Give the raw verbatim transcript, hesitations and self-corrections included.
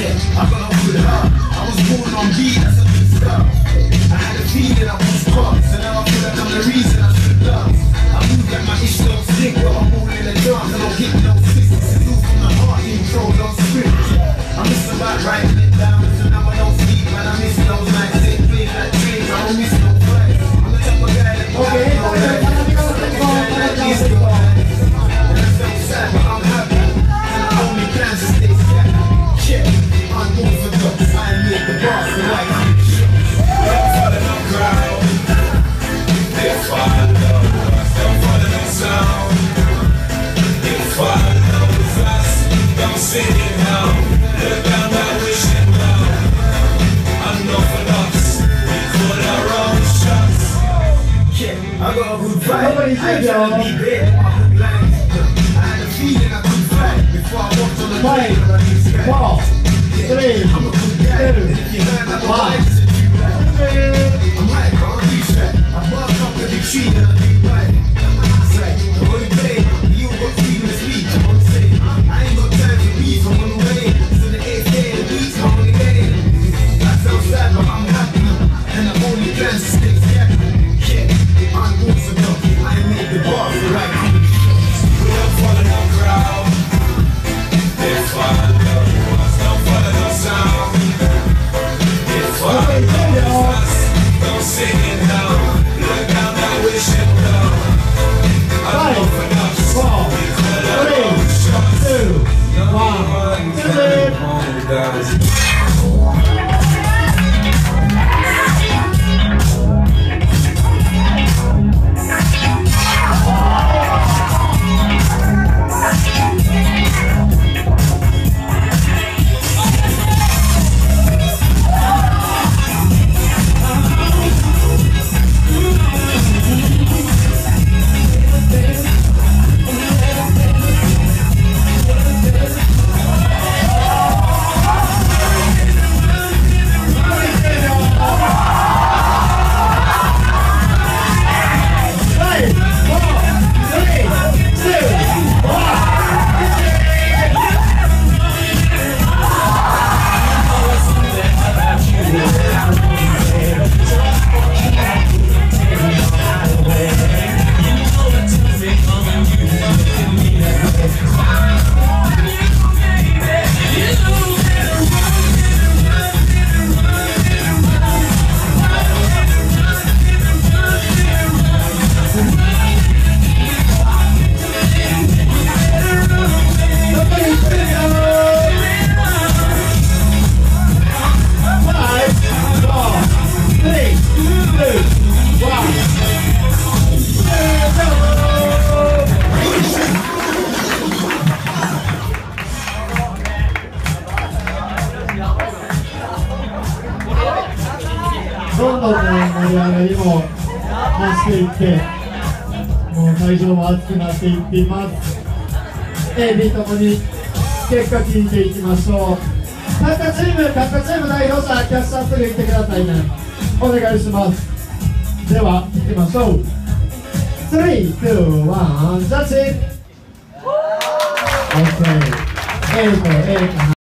Yeah, I got a good heart. I was born on beat, that's a good start. I had a feeling I was crossed, so now I feel like I'm the reason I should love. I move like my ish don't stick, but I'm all in the dance. I don't get no twist. It's a move from the heart, intro, no script. I miss about writing it down, so now I don't sleep, man. I miss those nights, they play like trains, I don't miss no flights. I'm the type of guy that don't have no life. I'm the guy that needs to go life. And I felt sad, but I'm happy. And I only plan to stay scattered. Yeah, I'm moving for the I made the boss, the white shit. I'm falling on crowd. If I know, I'm falling on sound. If I know the fast, don't sing it now. Look down that wishing well. I know for us, we call our own shots. Yeah, I got a good vibe. I ain't trying to be big, my hook lines. I had a feeling I could fly before I walked on the plane. Four, three, I'm a good guy. If you heard that, one. I'm like, I'll reach that. I bark up the big tree and I do right. It's like, I'm only playing, you got freedom to speak. I'm on the same. I ain't got time to beef, I'm on the way. So the eighth day of the week's I'm only getting. I sound sad, but I'm happy. And I'm only plan to stay scattered. Yeah, I'm good for them. I ain't made the bar for right. We're falling on crowd. If I know, I still falling on sound. If I know, don't sing it now. Look down that wishing well. I know for us. four, We call our own shots. two, one.どんどん盛り上がりも増していって、もう会場も熱くなっていっています。 A、B ともに結果聞いていきましょう。各チーム、各チーム代表者、キャッシャーすぐ行ってくださいね。お願いします。では、行きましょう。スリー、ツー、ワン、ジャッジ。 OK。A と A かな。